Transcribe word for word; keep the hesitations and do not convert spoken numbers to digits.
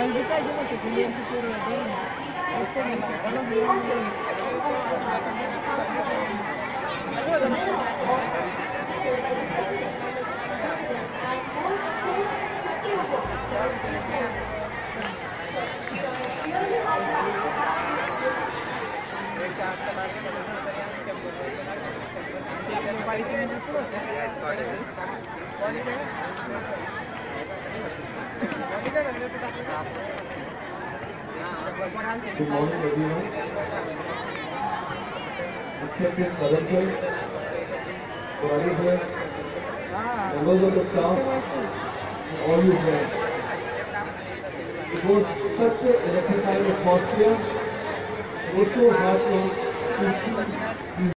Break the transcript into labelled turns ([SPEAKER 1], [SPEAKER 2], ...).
[SPEAKER 1] invita yo no sé qué bien futuro de Dennis. Este me marcó los nombres.
[SPEAKER 2] Good morning, everyone. Respected Madam Sir, Purani Sir, members of the staff, and all you friends. It was such an electrifying atmosphere. It was so heartening to see